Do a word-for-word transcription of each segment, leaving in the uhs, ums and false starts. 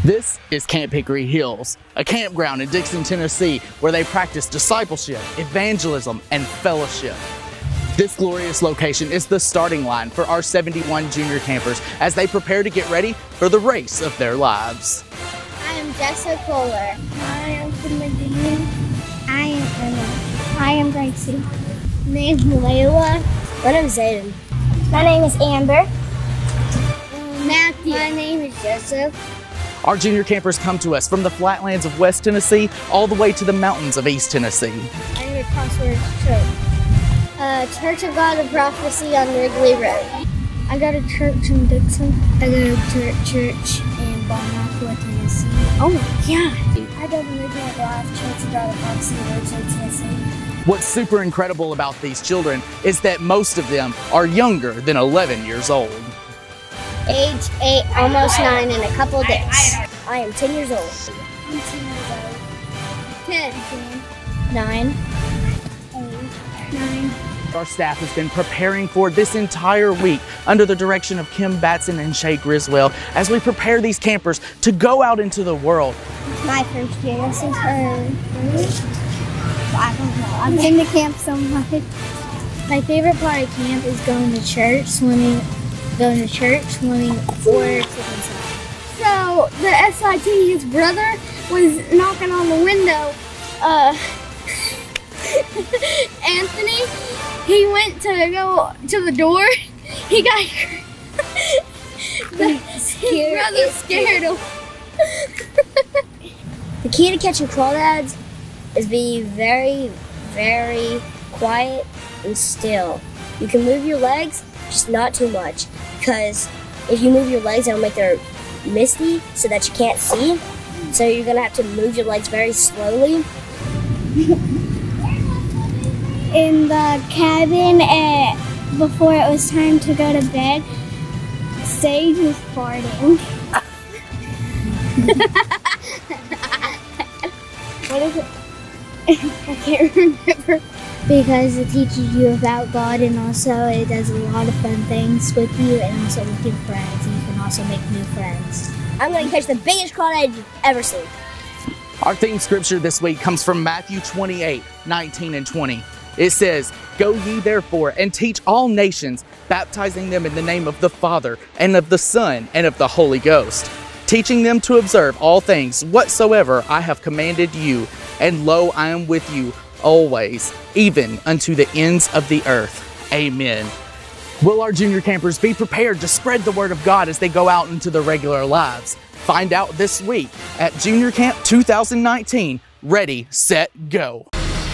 This is Camp Hickory Hills, a campground in Dixon, Tennessee, where they practice discipleship, evangelism, and fellowship. This glorious location is the starting line for our seventy-one junior campers as they prepare to get ready for the race of their lives. I am Jessica Kohler. I am Medina. I am Emma. I am Gracie. My name is Layla. My name is Zayden. My name is Amber. Matthew. My name is Joseph. Our junior campers come to us from the flatlands of West Tennessee all the way to the mountains of East Tennessee. I am a Crossroads Church. Uh, Church of God of Prophecy on Wrigley Road. I go to church in Dixon. I go to church in Bonacqua, Tennessee. Oh, yeah. I go to Midnight Life, Church of God of Prophecy in Ridgewood, Tennessee. What's super incredible about these children is that most of them are younger than eleven years old. Age eight, almost nine in a couple of days. I am ten years old. I'm ten years old. ten. Nine. Eight. Nine. Our staff has been preparing for this entire week under the direction of Kim Batson and Shay Griswell as we prepare these campers to go out into the world. My first year, this is her. I don't know. I've been to camp so much. My favorite part of camp is going to church, swimming, going to church, swimming, or swimming. So the S I T, his brother, was knocking on the window. Uh, Anthony, he went to go to the door. He got the, his brother scared him. The key to catching crawdads is be very, very quiet and still. You can move your legs, just not too much, because if you move your legs, it'll make them misty so that you can't see. So you're gonna have to move your legs very slowly. In the cabin, uh, before it was time to go to bed, Sage was farting. What is it? I can't remember. Because it teaches you about God, and also it does a lot of fun things with you, and also with your friends. And you can also make new friends. I'm going to catch the biggest crawdad you've ever seen. Our theme scripture this week comes from Matthew twenty-eight, nineteen and twenty. It says, "Go ye therefore and teach all nations, baptizing them in the name of the Father and of the Son and of the Holy Ghost, teaching them to observe all things whatsoever I have commanded you. And lo, I am with you always, even unto the ends of the earth." Amen. Will our junior campers be prepared to spread the word of God as they go out into their regular lives? Find out this week at Junior Camp two thousand nineteen. Ready, set, go.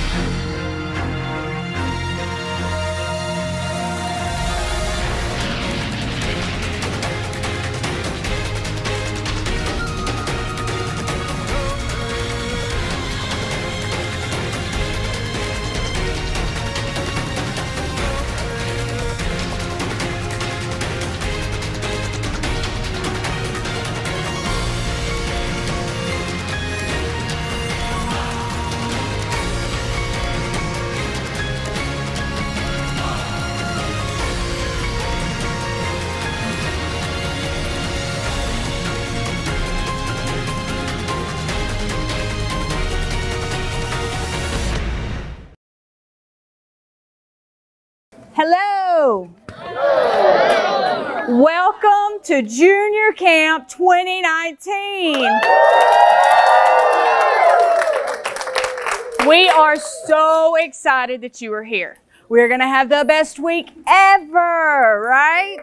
Hello. Hello. Welcome to Junior Camp twenty nineteen. We are so excited that you are here. We're going to have the best week ever, right?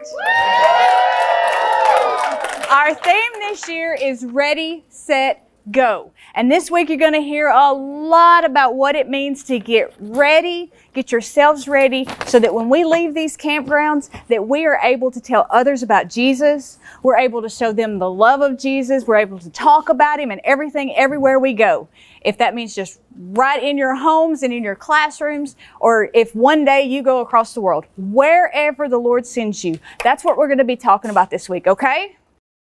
Our theme this year is Ready, Set, Go. And this week you're going to hear a lot about what it means to get ready, get yourselves ready, so that when we leave these campgrounds, that we are able to tell others about Jesus. We're able to show them the love of Jesus. We're able to talk about Him and everything everywhere we go. If that means just right in your homes and in your classrooms, or if one day you go across the world, wherever the Lord sends you, that's what we're going to be talking about this week, okay?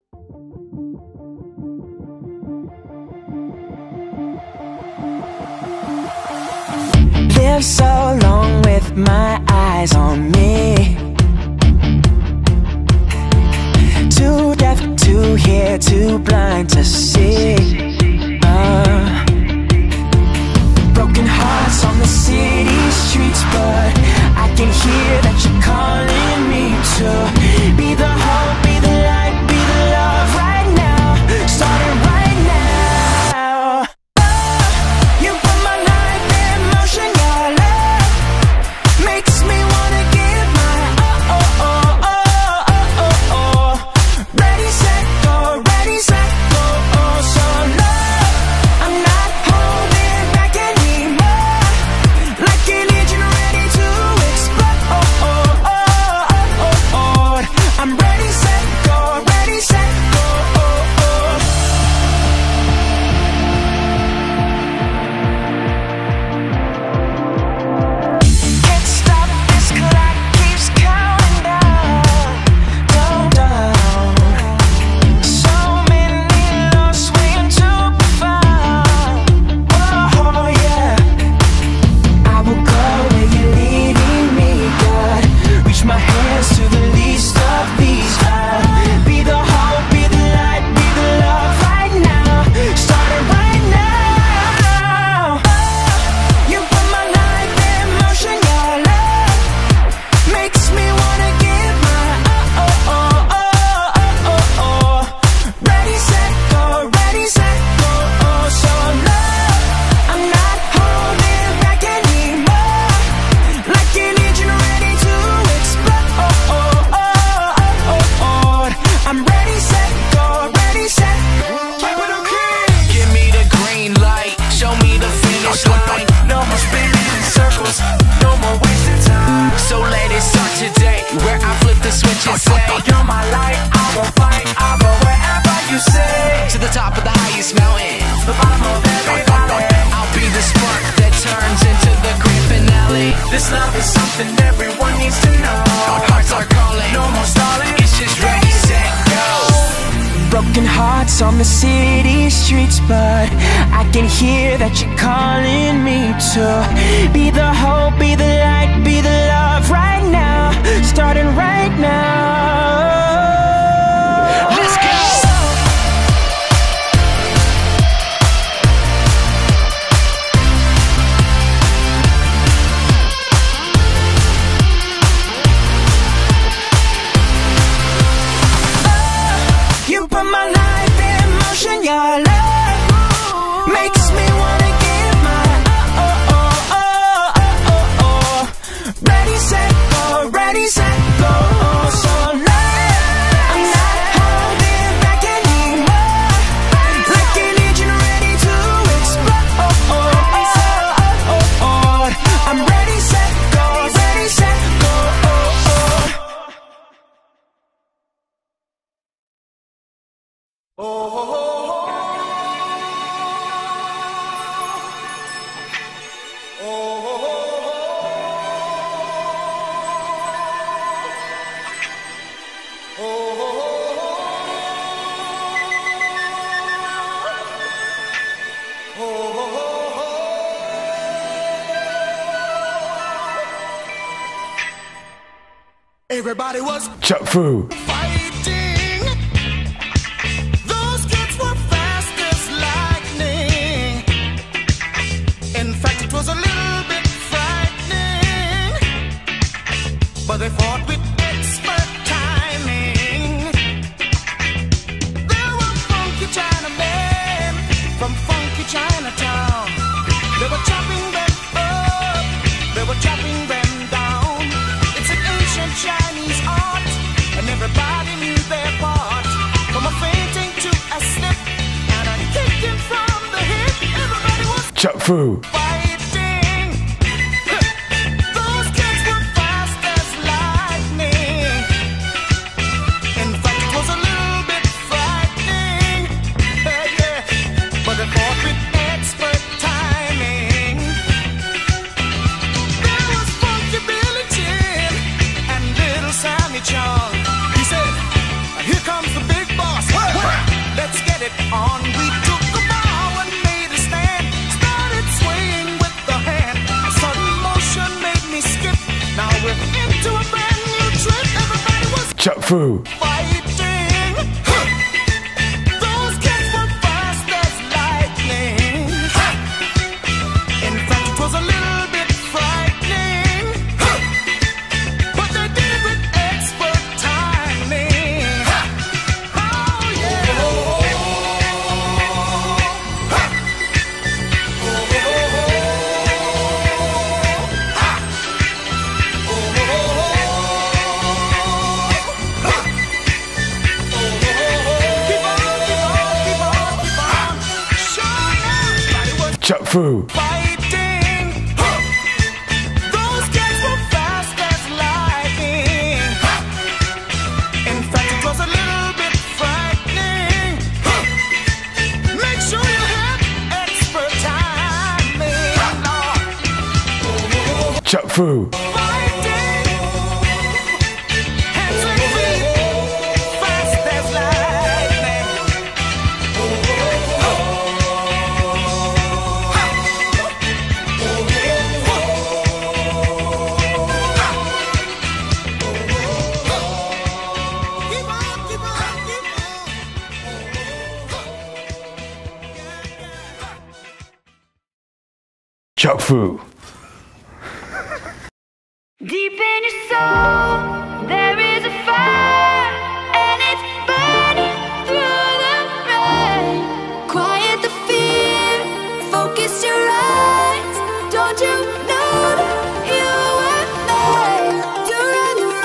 Lived so long with my eyes on me, too deaf to hear we're too blind to see. uh, Broken hearts on the city streets, but I can hear that you're calling me to be the hope, be the light, be the love right now, starting right now. Oh, you put my life in motion, your love makes me wanna give my oh, oh, oh, oh, oh, oh, oh. Ready, set, go, ready, set, go, oh, so love, I'm not holding back anymore, like an engine ready to explode. Oh, oh, oh, oh, oh, oh. I'm ready, set, go, ready, set, go, oh, oh. Can't stop, this clock keeps counting down, down, down. So many lost, waiting to be found. Oh, yeah. I will go where you're leading me, God. Reach my hands to the least of these. I'll be the hope, be the light, be the love right now, starting right now. Oh, you put my life in motion, your love makes me wanna give my oh, oh, oh, oh, oh, oh, oh. Ready, set, go, ready, set, go, oh, so love, I'm not holding back anymore, like an engine ready to explode. Oh, oh, oh, oh, oh, oh. I'm ready, set, go, ready, set, go. Give me the green light, show me the finish line. No more spinning in circles, no more wasting time. So let it start today, where I flip the switch and say, you're my light, I will fight, I'll go wherever you say. To the top of the highest mountain, the bottom of every valley, I'll be the spark that turns into the grand finale. This love is something everyone needs to know. Hearts are calling, no more stalling, it's just ready, set, go. Broken hearts on the city streets, but I can hear that you're calling me to be the hope, be the light, be the love right now, starting right now. Let's go. You put my life in motion, your love makes me wanna give my oh, oh, oh, oh, oh, oh. Ready, set, go, ready, set, go, oh, so love, I'm not holding back anymore, like an engine ready to explode. Oh, oh, oh, oh, oh, oh. I'm ready, set, go, ready, set, go, oh, oh. Everybody was Chuck Fu. fighting. Those kids were fast as lightning. In fact, it was a little bit frightening, but they fought with expert timing. There were funky Chinamen from funky Chinatown. They were chopping them up, they were chopping them down. It's an ancient Chinese art, and everybody knew their part. From a fainting to a slip, and a kicking from the hip. Everybody was Chuck Fu. fighting. Those kids were fast as lightning. In fact, it was a little bit frightening. Yeah, yeah. But they fought with expert timing. There was Funky Billy Chin and Little Sammy Chung. He said, here comes the big boss. Let's get it on. We took the bow and made a stand. Started swaying with the hand. A sudden motion made me skip. Now we're into a brand new trip. Everybody was Chuck Fu. fighting. Huh. Fu. Fighting. Huh. Those kids were fast as lightning. In fact, it was a little bit frightening. Huh. Make sure you have expert timing. Chuck Fu. Chuck Fu. Deep in your soul, there is a fire, and it's burning through the rain. Quiet the fear, focus your eyes. Don't you know that you were made to run the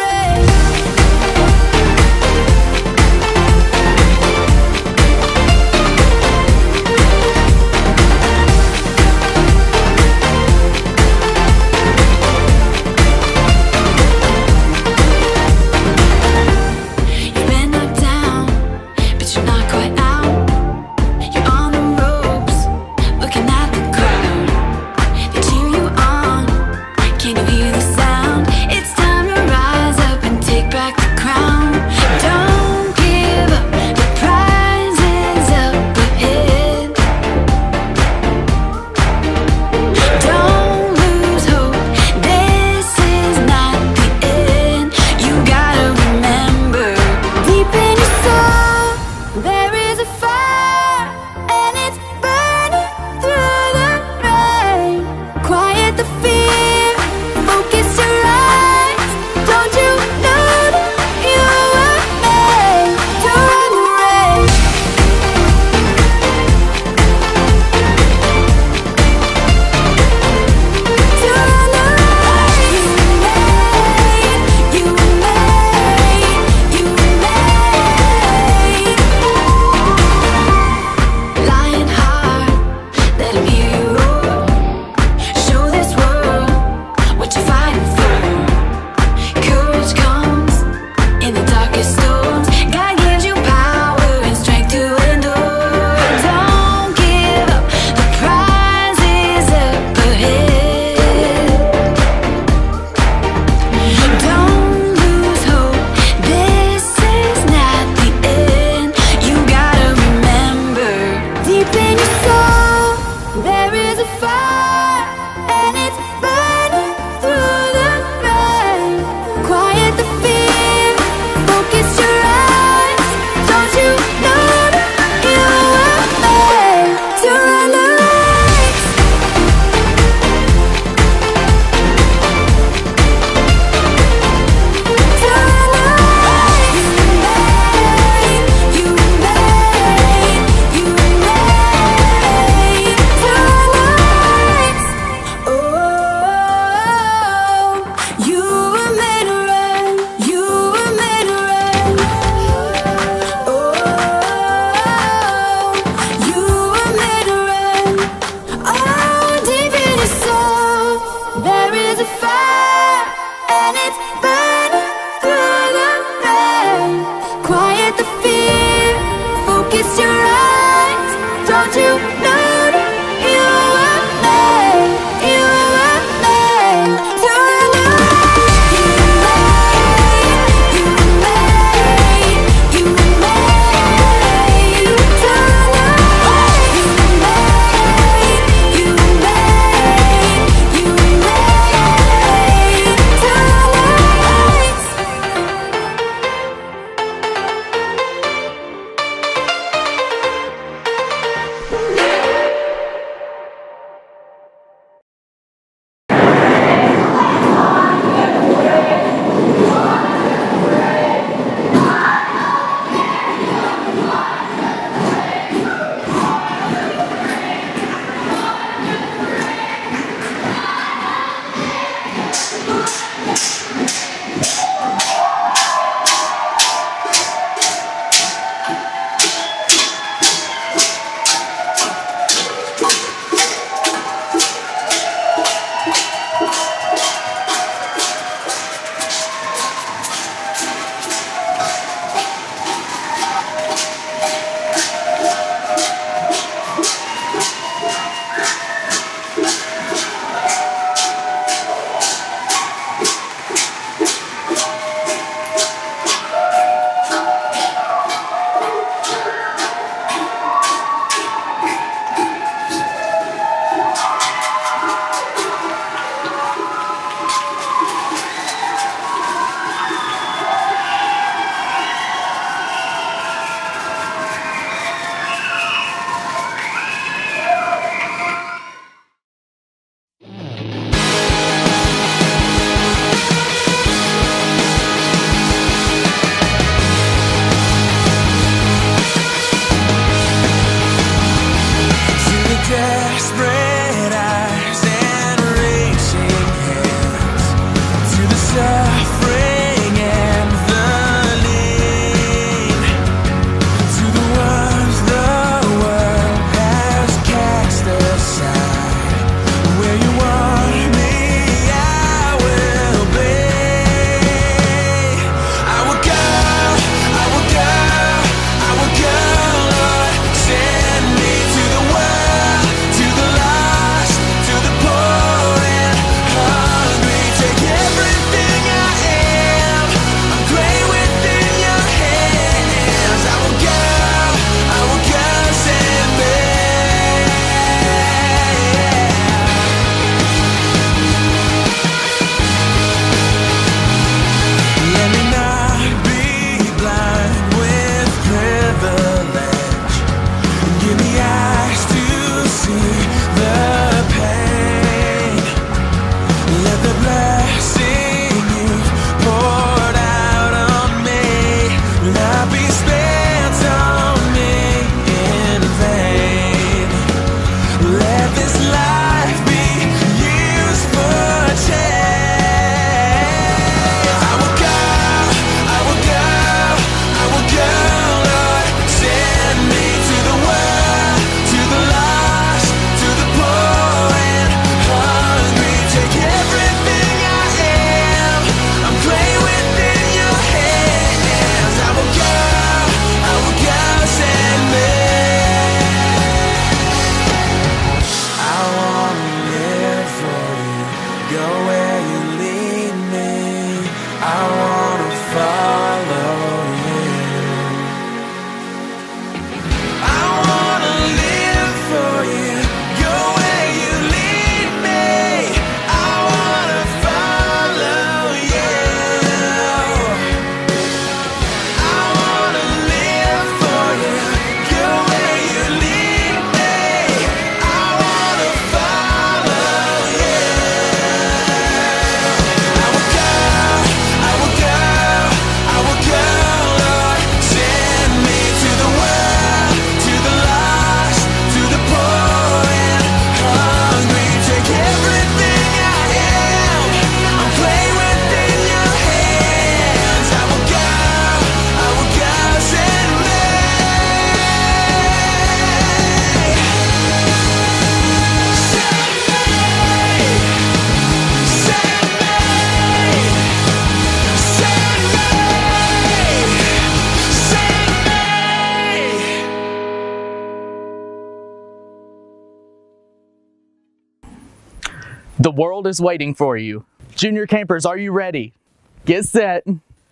The world is waiting for you. Junior campers, are you ready? Get set,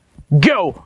go!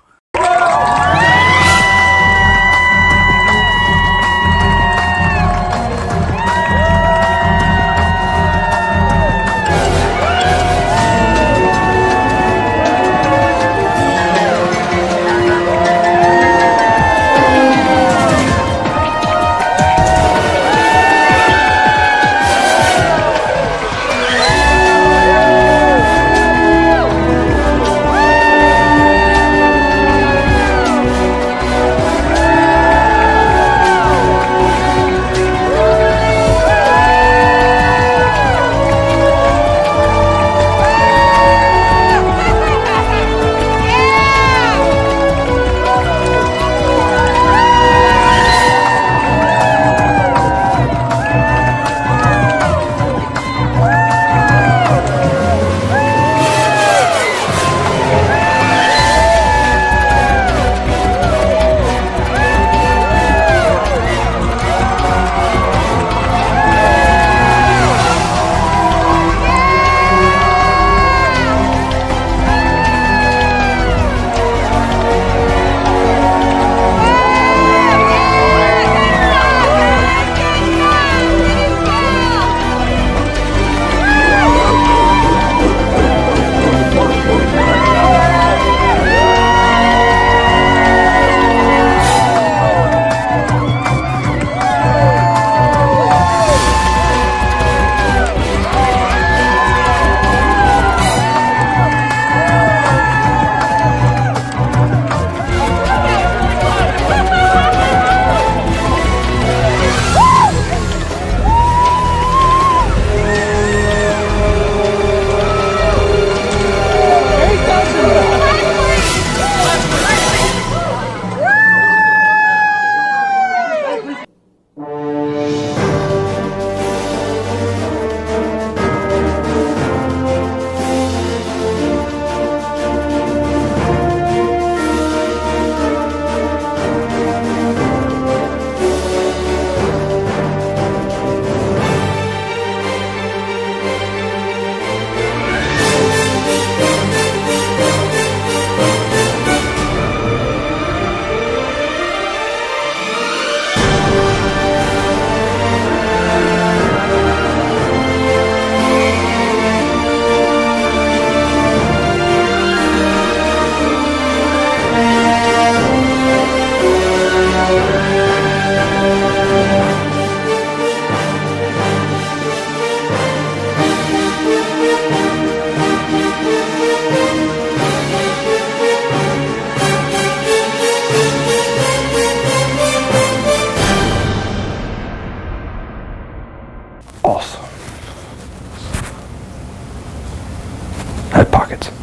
Awesome. Had pockets.